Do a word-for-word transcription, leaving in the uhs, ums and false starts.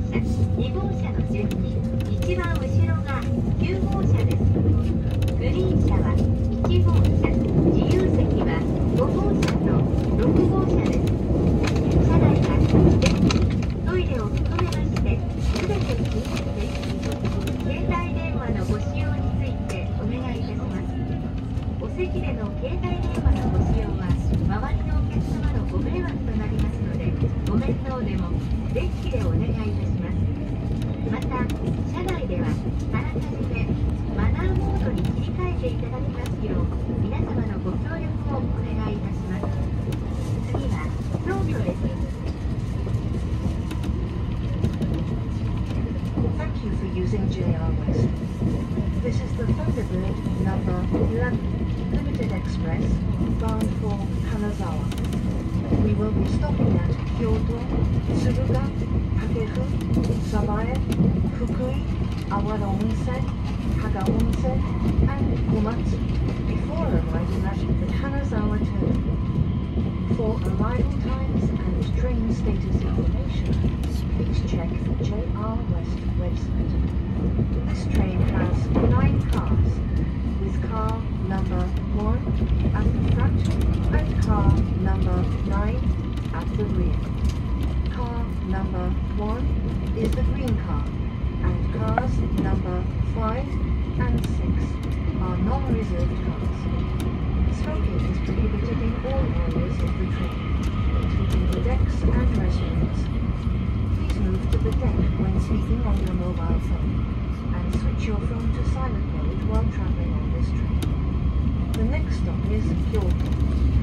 車、に号車の順に一番後ろがきゅう号車です。グリーン車はいち号車、自由席はご号車とろく号車です。車内は電気、トイレを含めましてすべて禁煙です。携帯電話のご使用についてお願いいたします。お席での携帯電話のご使用は周りのお客様のご迷惑となりますので、ご面倒でも電気でお願いいたします。また、車内ではあらかじめマナーモードに切り替えていただきますよう、皆様のご協力をお願いいたします。次は、京都です。 Thank you for using J R West. This is the Thunderbird number eleven Limited Express bound for Kanazawa. We will be stopping at Kyoto, Tsuruga, Takefu, Sabae, Fukui, Awara Onsen, Kaga Onsen, and Komatsu before arriving at the Kanazawa terminal. For arrival times and train status information, please check the J R West website. This train has nine cars, with car number one at the front and car number nine at the rear. Car number one is the green car, and cars number five and six are non-reserved cars. Smoking is prohibited in all areas of the train, including the decks and restrooms. Please move to the deck when speaking on your mobile phone, and switch your phone to silent mode while traveling on this train. The next stop is Kyoto.